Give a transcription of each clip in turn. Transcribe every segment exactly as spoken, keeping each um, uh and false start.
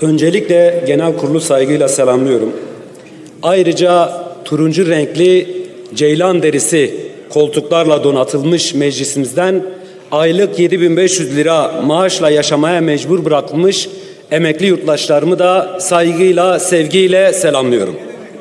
Öncelikle genel kurulu saygıyla selamlıyorum. Ayrıca turuncu renkli ceylan derisi koltuklarla donatılmış meclisimizden aylık yedi bin beş yüz lira maaşla yaşamaya mecbur bırakılmış emekli yurttaşlarımı da saygıyla, sevgiyle selamlıyorum.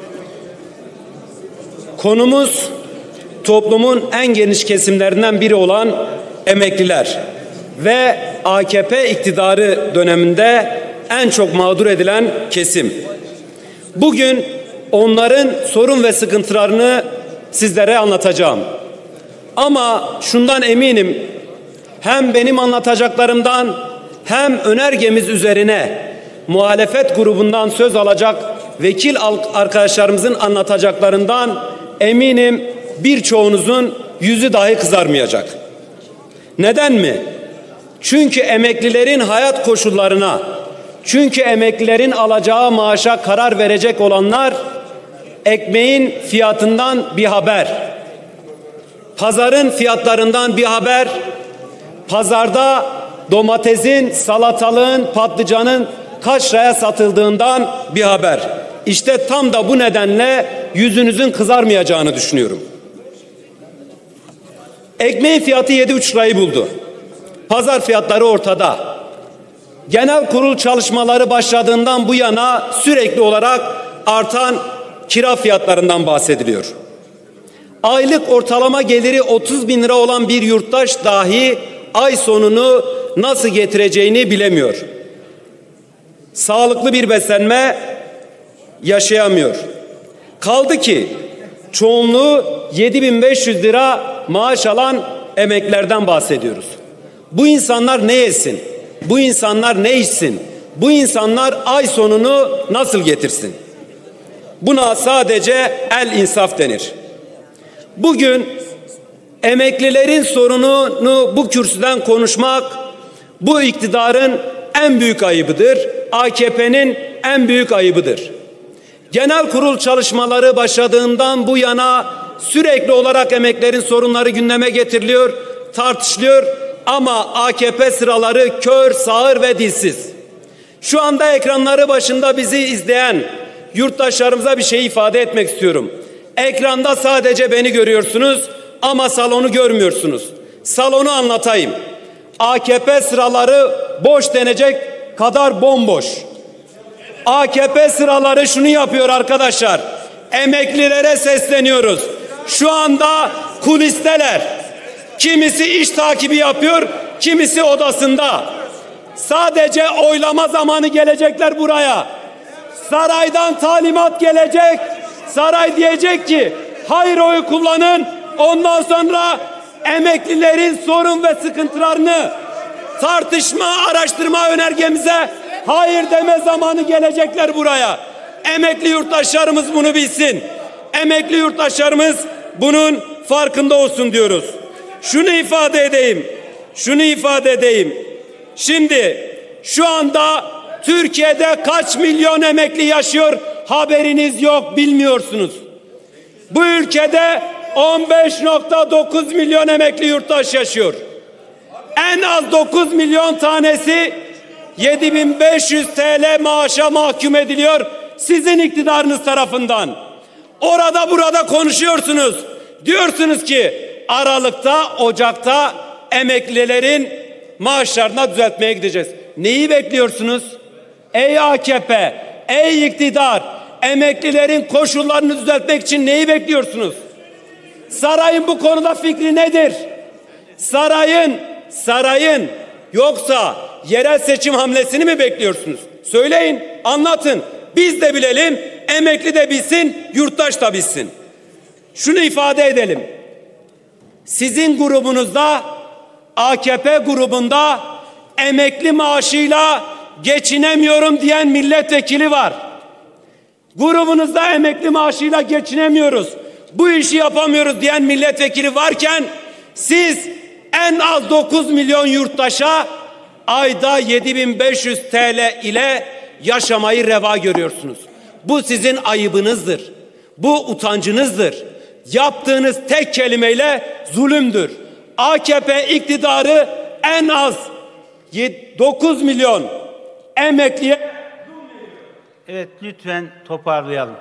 Konumuz toplumun en geniş kesimlerinden biri olan emekliler ve A K P iktidarı döneminde en çok mağdur edilen kesim. Bugün onların sorun ve sıkıntılarını sizlere anlatacağım. Ama şundan eminim, hem benim anlatacaklarımdan hem önergemiz üzerine muhalefet grubundan söz alacak vekil arkadaşlarımızın anlatacaklarından eminim birçoğunuzun yüzü dahi kızarmayacak. Neden mi? Çünkü emeklilerin hayat koşullarına, çünkü emeklilerin alacağı maaşa karar verecek olanlar ekmeğin fiyatından bir haber, pazarın fiyatlarından bir haber, pazarda domatesin, salatalığın, patlıcanın kaç liraya satıldığından bir haber. İşte tam da bu nedenle yüzünüzün kızarmayacağını düşünüyorum. Ekmeğin fiyatı yedi buçuk lirayı buldu. Pazar fiyatları ortada. Genel kurul çalışmaları başladığından bu yana sürekli olarak artan kira fiyatlarından bahsediliyor. Aylık ortalama geliri otuz bin lira olan bir yurttaş dahi ay sonunu nasıl getireceğini bilemiyor. Sağlıklı bir beslenme yaşayamıyor. Kaldı ki çoğunluğu yedi bin beş yüz lira maaş alan emeklilerden bahsediyoruz. Bu insanlar ne yesin? Bu insanlar ne içsin? Bu insanlar ay sonunu nasıl getirsin? Buna sadece el insaf denir. Bugün emeklilerin sorununu bu kürsüden konuşmak bu iktidarın en büyük ayıbıdır. A K P'nin en büyük ayıbıdır. Genel kurul çalışmaları başladığından bu yana sürekli olarak emeklilerin sorunları gündeme getiriliyor, tartışılıyor ama A K P sıraları kör, sağır ve dilsiz. Şu anda ekranları başında bizi izleyen yurttaşlarımıza bir şey ifade etmek istiyorum. Ekranda sadece beni görüyorsunuz ama salonu görmüyorsunuz. Salonu anlatayım. A K P sıraları boş denecek kadar bomboş. A K P sıraları şunu yapıyor arkadaşlar. Emeklilere sesleniyoruz. Şu anda kulisteler. Kimisi iş takibi yapıyor, kimisi odasında. Sadece oylama zamanı gelecekler buraya. Saraydan talimat gelecek. Saray diyecek ki hayır oyu kullanın. Ondan sonra emeklilerin sorun ve sıkıntılarını tartışma, araştırma önergemize hayır deme zamanı gelecekler buraya. Emekli yurttaşlarımız bunu bilsin. Emekli yurttaşlarımız bunun farkında olsun diyoruz. Şunu ifade edeyim. Şunu ifade edeyim. Şimdi şu anda Türkiye'de kaç milyon emekli yaşıyor? Haberiniz yok, bilmiyorsunuz. Bu ülkede on beş nokta dokuz milyon emekli yurttaş yaşıyor. En az dokuz milyon tanesi yedi bin beş yüz TL maaşa mahkum ediliyor sizin iktidarınız tarafından. Orada burada konuşuyorsunuz. Diyorsunuz ki Aralık'ta, Ocak'ta emeklilerin maaşlarına düzeltmeye gideceğiz. Neyi bekliyorsunuz? Ey A K P, ey iktidar, emeklilerin koşullarını düzeltmek için neyi bekliyorsunuz? Sarayın bu konuda fikri nedir? Sarayın, sarayın yoksa yerel seçim hamlesini mi bekliyorsunuz? Söyleyin, anlatın. Biz de bilelim, emekli de bilsin, yurttaş da bilsin. Şunu ifade edelim. Sizin grubunuzda, A K P grubunda emekli maaşıyla geçinemiyorum diyen milletvekili var. Grubunuzda emekli maaşıyla geçinemiyoruz, bu işi yapamıyoruz diyen milletvekili varken siz en az dokuz milyon yurttaşa ayda yedi bin beş yüz TL ile yaşamayı reva görüyorsunuz. Bu sizin ayıbınızdır. Bu utancınızdır. Yaptığınız tek kelimeyle zulümdür. A K P iktidarı en az dokuz milyon emekliye Evet, lütfen toparlayalım.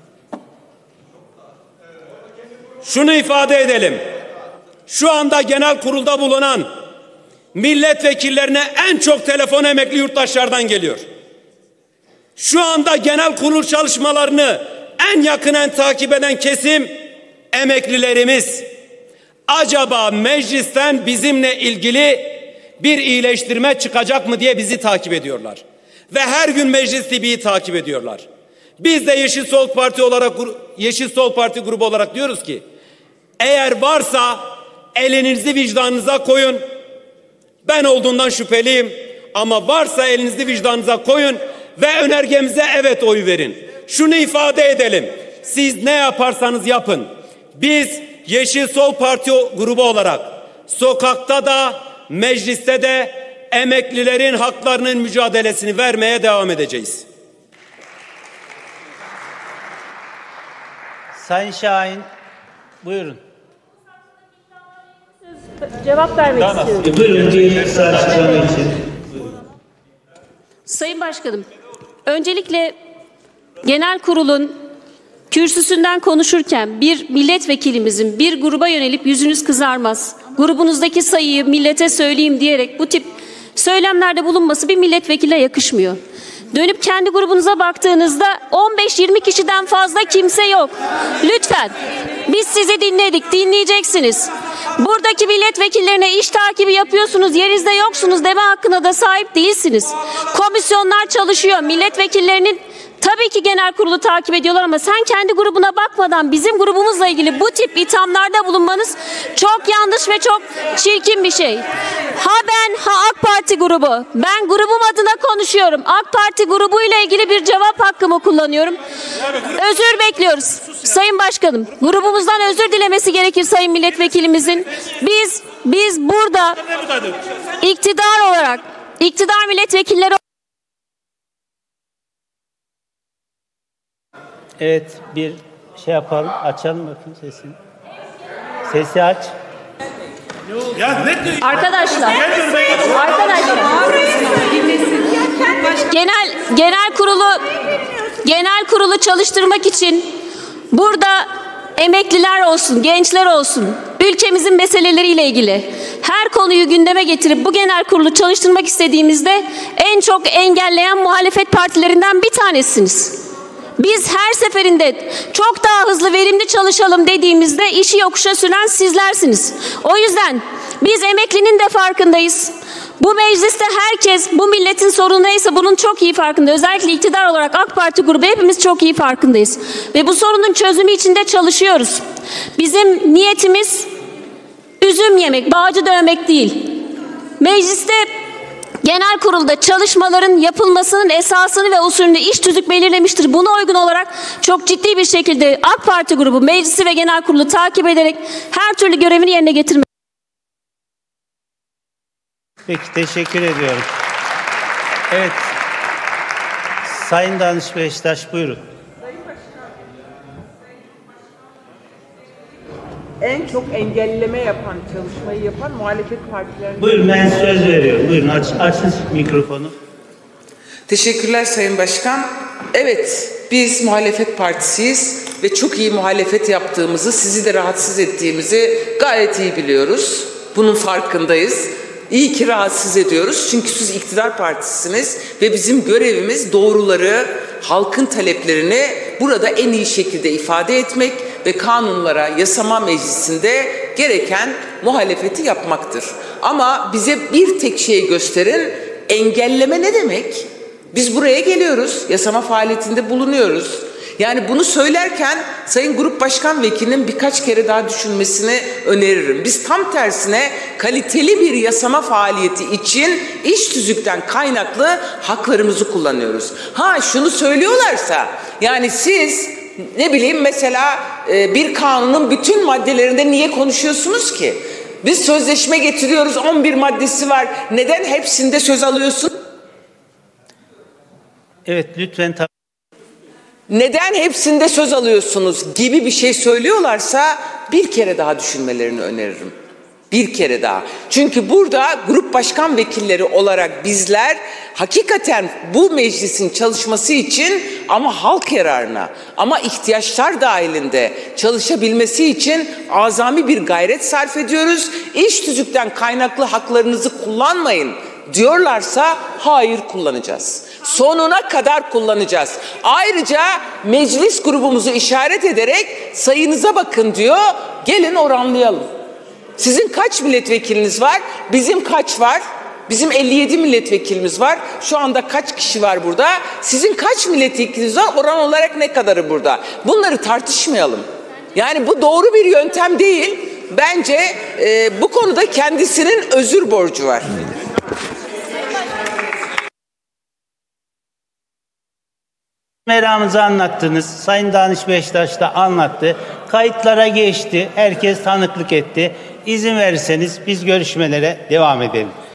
Şunu ifade edelim. Şu anda genel kurulda bulunan milletvekillerine en çok telefon emekli yurttaşlardan geliyor. Şu anda genel kurul çalışmalarını en yakinen takip eden kesim emeklilerimiz. Acaba meclisten bizimle ilgili bir iyileştirme çıkacak mı diye bizi takip ediyorlar. Ve her gün Meclis T V'yi takip ediyorlar. Biz de Yeşil Sol Parti olarak, Yeşil Sol Parti grubu olarak diyoruz ki, eğer varsa elinizi vicdanınıza koyun. Ben olduğundan şüpheliyim ama varsa elinizi vicdanınıza koyun ve önergemize evet oyu verin. Şunu ifade edelim. Siz ne yaparsanız yapın. Biz Yeşil Sol Parti grubu olarak sokakta da mecliste de emeklilerin haklarının mücadelesini vermeye devam edeceğiz. Sayın Şahin, buyurun. Cevap vermek tamam. istiyorum. E, buyurun, diğer kısa açıklama için. Sayın Başkanım, öncelikle genel kurulun kürsüsünden konuşurken bir milletvekilimizin bir gruba yönelip yüzünüz kızarmaz, grubunuzdaki sayıyı millete söyleyeyim diyerek bu tip söylemlerde bulunması bir milletvekiline yakışmıyor. Dönüp kendi grubunuza baktığınızda on beş yirmi kişiden fazla kimse yok. Lütfen. Biz sizi dinledik, dinleyeceksiniz. Buradaki milletvekillerine iş takibi yapıyorsunuz, yerinizde yoksunuz deme hakkına da sahip değilsiniz. Komisyonlar çalışıyor. Milletvekillerinin tabii ki genel kurulu takip ediyorlar ama sen kendi grubuna bakmadan bizim grubumuzla ilgili bu tip ithamlarda bulunmanız çok yanlış ve çok çirkin bir şey. Ha ben ha AK Parti grubu. Ben grubum adına konuşuyorum. AK Parti grubuyla ilgili bir cevap hakkımı kullanıyorum. Özür bekliyoruz. Sayın Başkanım, grubumuzdan özür dilemesi gerekir sayın milletvekilimizin. Biz biz burada iktidar olarak, iktidar milletvekilleri. Evet, bir şey yapalım, açalım bakayım sesini. Sesi aç. Arkadaşlar, arkadaşlar, genel genel kurulu genel kurulu çalıştırmak için burada emekliler olsun, gençler olsun, ülkemizin meseleleriyle ilgili her konuyu gündeme getirip bu genel kurulu çalıştırmak istediğimizde en çok engelleyen muhalefet partilerinden bir tanesiniz. Biz her seferinde çok daha hızlı, verimli çalışalım dediğimizde işi yokuşa süren sizlersiniz. O yüzden biz emeklinin de farkındayız. Bu mecliste herkes bu milletin sorunu neyse bunun çok iyi farkında. Özellikle iktidar olarak AK Parti grubu hepimiz çok iyi farkındayız. Ve bu sorunun çözümü için de çalışıyoruz. Bizim niyetimiz üzüm yemek, bağcı dövmek değil. Mecliste genel kurulda çalışmaların yapılmasının esasını ve usulünü iş tüzük belirlemiştir. Buna uygun olarak çok ciddi bir şekilde AK Parti grubu meclisi ve genel kurulu takip ederek her türlü görevini yerine getirmek. Peki, teşekkür ediyorum. Evet. Sayın Danış Beştaş, buyurun. En çok engelleme yapan, çalışmayı yapan muhalefet partilerinin... Buyurun, ben söz veriyorum. Buyurun, aç, açın mikrofonu. Teşekkürler Sayın Başkan. Evet, biz muhalefet partisiyiz ve çok iyi muhalefet yaptığımızı, sizi de rahatsız ettiğimizi gayet iyi biliyoruz. Bunun farkındayız. İyi ki rahatsız ediyoruz çünkü siz iktidar partisisiniz ve bizim görevimiz doğruları, halkın taleplerini burada en iyi şekilde ifade etmek ve kanunlara, yasama meclisinde gereken muhalefeti yapmaktır. Ama bize bir tek şey gösterin, engelleme ne demek? Biz buraya geliyoruz, yasama faaliyetinde bulunuyoruz. Yani bunu söylerken Sayın Grup Başkan Vekilinin birkaç kere daha düşünmesini öneririm. Biz tam tersine kaliteli bir yasama faaliyeti için iş tüzükten kaynaklı haklarımızı kullanıyoruz. Ha şunu söylüyorlarsa, yani siz ne bileyim mesela bir kanunun bütün maddelerinde niye konuşuyorsunuz ki? Biz sözleşme getiriyoruz, on bir maddesi var. Neden hepsinde söz alıyorsun? Evet, lütfen. Neden hepsinde söz alıyorsunuz gibi bir şey söylüyorlarsa bir kere daha düşünmelerini öneririm. Bir kere daha. Çünkü burada grup başkan vekilleri olarak bizler hakikaten bu meclisin çalışması için ama halk yararına ama ihtiyaçlar dahilinde çalışabilmesi için azami bir gayret sarf ediyoruz. İş tüzükten kaynaklı haklarınızı kullanmayın diyorlarsa hayır kullanacağız. Sonuna kadar kullanacağız. Ayrıca meclis grubumuzu işaret ederek sayınıza bakın diyor. Gelin oranlayalım. Sizin kaç milletvekiliniz var? Bizim kaç var? Bizim elli yedi milletvekilimiz var. Şu anda kaç kişi var burada? Sizin kaç milletvekiliniz var? Oran olarak ne kadarı burada? Bunları tartışmayalım. Yani bu doğru bir yöntem değil. Bence e, bu konuda kendisinin özür borcu var. Meramınızı anlattınız. Sayın Danış Beştaş da anlattı. Kayıtlara geçti. Herkes tanıklık etti. İzin verirseniz biz görüşmelere devam edelim.